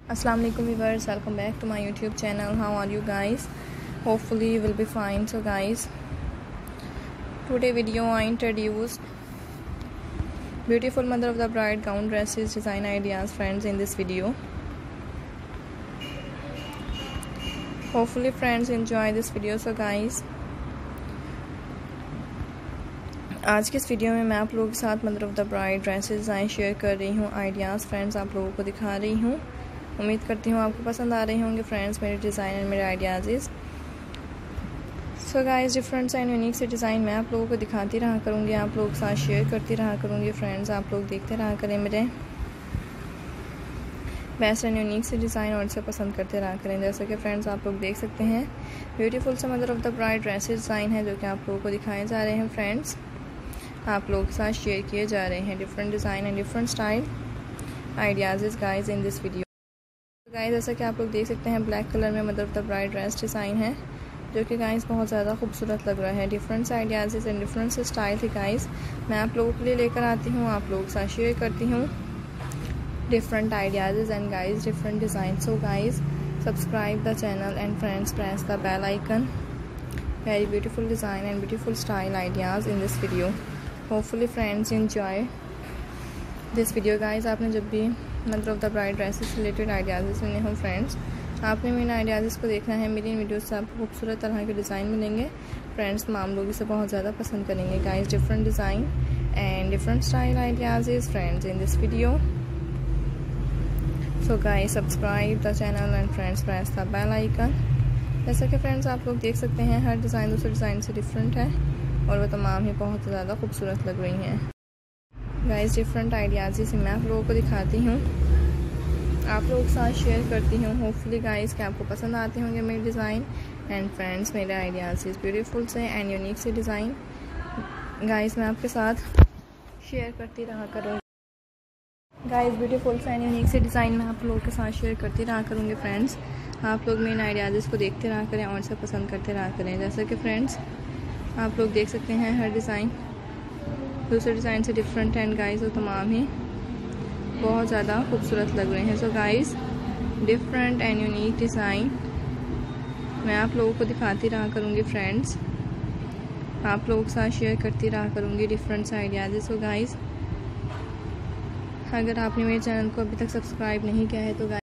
Assalamu alaikum viewers, welcome back to my YouTube channel. How are you guys? Hopefully you will be fine. So guys, today video I introduce beautiful mother of the bride gown dresses design ideas friends in this video. Hopefully friends enjoy this video. So guys, आज के इस video में मैं आप लोगों के साथ mother of the bride dresses design share कर रही हूँ, आइडियाज़ फ्रेंड्स आप लोगों को दिखा रही हूँ। उम्मीद करती हूँ आपको पसंद आ रहे होंगे फ्रेंड्स मेरे डिज़ाइन एंड मेरे ideas. So guys, different and unique से डिज़ाइन मैं आप लोगों को दिखाती रहा करूँगी, आप लोगों के साथ शेयर करती रहा करूँगी फ्रेंड्स। आप लोग देखते रहा करें मेरे बेस्ट एंड यूनिक से डिज़ाइन और इसे पसंद करते रहा करें। जैसे कि फ्रेंड्स आप लोग देख सकते हैं ब्यूटीफुल से mother of the bride dresses design है जो कि आप लोगों को दिखाए जा रहे हैं फ्रेंड्स, आप लोगों के साथ शेयर किए जा रहे हैं different design and different style ideas guys in this video. Guys जैसा कि आप लोग देख सकते हैं ब्लैक कलर में mother of the bride dress design है जो कि गाइस बहुत ज़्यादा खूबसूरत लग रहा है। डिफरेंट आइडियाज़ एंड डिफरेंट से स्टाइल थी गाइस मैं आप लोगों के लिए लेकर आती हूँ, आप लोगों के साथ शेयर करती हूँ different ideas and guys different design. So guys subscribe the channel and friends press the bell icon. Very beautiful design and beautiful style ideas in this video. Hopefully friends enjoy this video. Guys आपने जब भी mother of the bride dresses से related ideas सुने हो friends, आपने मेरे ideas को देखना है। मेरी इन वीडियोस से आपको खूबसूरत तरह के डिज़ाइन मिलेंगे फ्रेंड्स, तमाम लोग इसे बहुत ज़्यादा पसंद करेंगे। Guys different design and different style ideas friends in this video. So guys subscribe the channel and friends press the bell icon. जैसा कि फ्रेंड्स आप लोग देख सकते हैं हर डिज़ाइन दूसरे डिज़ाइन से डिफरेंट है और वह तमाम ही बहुत ज़्यादा खूबसूरत लग रही हैं। गाइस डिफरेंट आइडियाज़ से मैं आप लोगों को दिखाती हूँ, आप लोगों के साथ शेयर करती हूँ। होपफुली गाइस कि आपको पसंद आते होंगे मेरे डिज़ाइन एंड फ्रेंड्स मेरे आइडियाज़ ब्यूटीफुल से एंड यूनिक से डिज़ाइन गाइस मैं आपके साथ शेयर करती रहा करूँगी। गाइस ब्यूटीफुल से एंड यूनिक से डिज़ाइन मैं आप लोगों के साथ शेयर करती रहा करूँगी फ्रेंड्स। आप लोग मेरे आइडियाज़ को देखते रहा करें और इसे पसंद करते रहा करें। जैसे कि फ्रेंड्स आप लोग देख सकते हैं हर डिज़ाइन दूसरे डिज़ाइन से डिफरेंट एंड गाइस और तमाम ही बहुत ज़्यादा खूबसूरत लग रहे हैं। So guys different and unique design मैं आप लोगों को दिखाती रहा करूँगी फ्रेंड्स, आप लोगों के साथ शेयर करती रहा करूँगी डिफरेंट आइडियाज़। सो गाइस अगर आपने मेरे चैनल को अभी तक सब्सक्राइब नहीं किया है तो